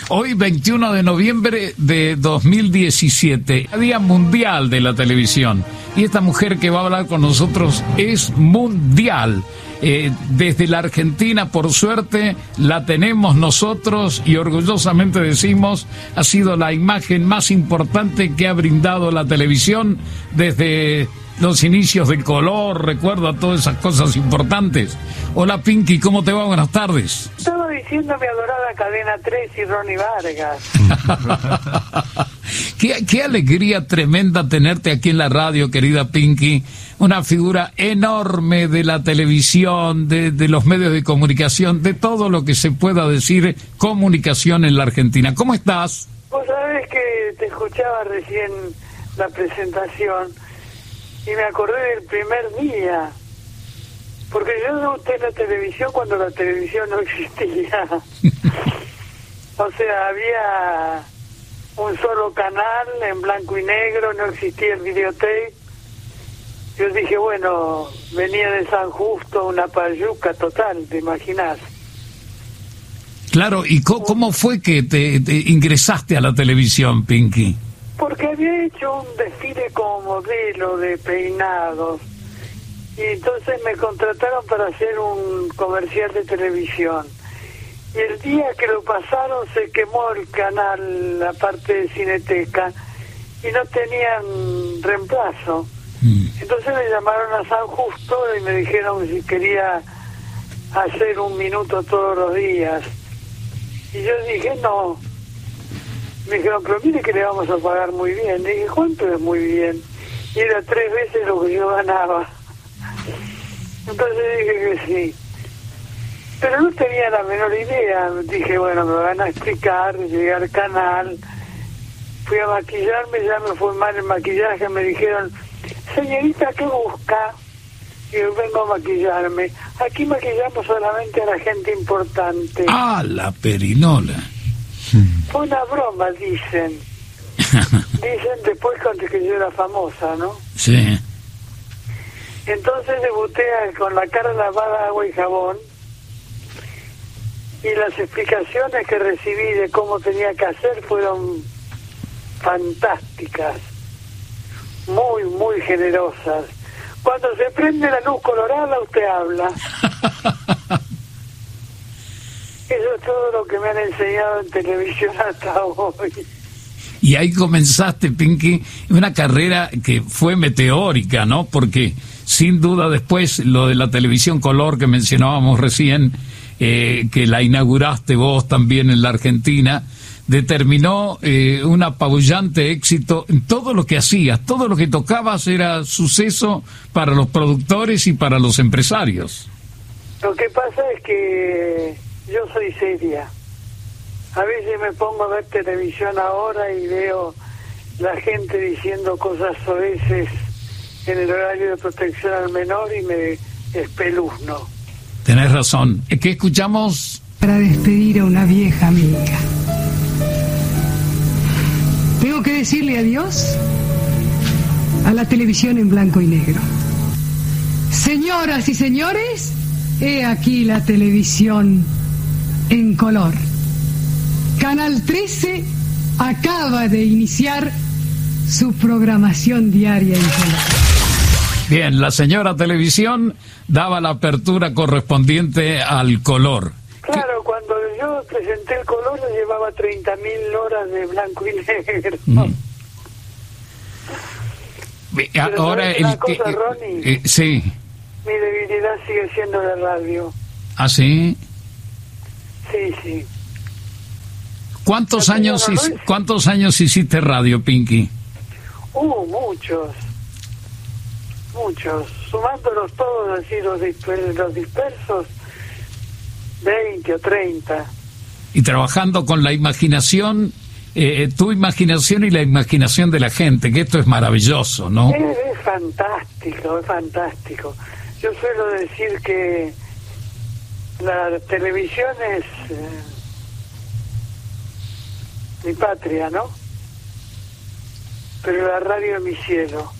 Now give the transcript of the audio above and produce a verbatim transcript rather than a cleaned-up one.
Hoy, veintiuno de noviembre de dos mil diecisiete, Día Mundial de la Televisión. Y esta mujer que va a hablar con nosotros es mundial. Eh, desde la Argentina, por suerte, la tenemos nosotros y orgullosamente decimos, ha sido la imagen más importante que ha brindado la televisión desde los inicios del color, recuerda todas esas cosas importantes. Hola Pinky, ¿cómo te va? Buenas tardes. Estaba diciendo mi adorada Cadena tres y Ronnie Vargas. qué, qué alegría tremenda tenerte aquí en la radio, querida Pinky. Una figura enorme de la televisión, de, de los medios de comunicación, de todo lo que se pueda decir comunicación en la Argentina. ¿Cómo estás? Vos sabés que te escuchaba recién la presentación y me acordé del primer día, porque yo debuté en la televisión cuando la televisión no existía. O sea, había un solo canal en blanco y negro, no existía el videotape. Yo dije, bueno, venía de San Justo, una payuca total, ¿te imaginás? Claro, ¿y cómo, cómo fue que te, te ingresaste a la televisión, Pinky? Porque había hecho un desfile como modelo de peinados y entonces me contrataron para hacer un comercial de televisión. Y el día que lo pasaron se quemó el canal, la parte de Cineteca, y no tenían reemplazo. Mm. Entonces me llamaron a San Justo y me dijeron si quería hacer un minuto todos los días. Y yo dije, no. Me dijeron, pero mire que le vamos a pagar muy bien. Le dije, ¿cuánto es muy bien? Y era tres veces lo que yo ganaba. Entonces dije que sí. Pero no tenía la menor idea. Dije, bueno, me van a explicar, llegué al canal, fui a maquillarme, ya me fue mal el maquillaje, me dijeron, señorita, ¿qué busca? Y yo vengo a maquillarme. Aquí maquillamos solamente a la gente importante. Ah, la perinola. Fue una broma, dicen. Dicen después cuando que yo era famosa, ¿no? Sí. Entonces debuté con la cara lavada, agua y jabón. Y las explicaciones que recibí de cómo tenía que hacer fueron fantásticas. Muy, muy generosas. Cuando se prende la luz colorada, usted habla. Eso es todo lo que me han enseñado en televisión hasta hoy. Y ahí comenzaste, Pinky, una carrera que fue meteórica, ¿no? Porque sin duda después lo de la televisión color que mencionábamos recién, eh, que la inauguraste vos también en la Argentina, determinó eh, un apabullante éxito en todo lo que hacías. Todo lo que tocabas era suceso para los productores y para los empresarios. Lo que pasa es que yo soy seria. A veces me pongo a ver televisión ahora y veo la gente diciendo cosas soeces en el horario de protección al menor y me espeluzno. Tenés razón. ¿Qué escuchamos? Para despedir a una vieja amiga. Tengo que decirle adiós a la televisión en blanco y negro. Señoras y señores, he aquí la televisión en color. Canal trece acaba de iniciar su programación diaria en color. Bien, la señora televisión daba la apertura correspondiente al color. Claro, cuando yo presenté el color llevaba treinta mil horas de blanco y negro. Mm. Ahora, el el que... Cosa, Ronnie, eh, sí. Mi debilidad sigue siendo la radio. ¿Ah, sí? Sí, sí. ¿Cuántos ¿La años, no hic- ¿Cuántos años hiciste radio, Pinky? Uh, muchos. Muchos. Sumándolos todos, así, los, disper- los dispersos, veinte o treinta. Y trabajando con la imaginación, eh, tu imaginación y la imaginación de la gente, que esto es maravilloso, ¿no? Es, es fantástico, es fantástico. Yo suelo decir que la televisión es eh, mi patria, ¿no? Pero la radio es mi cielo.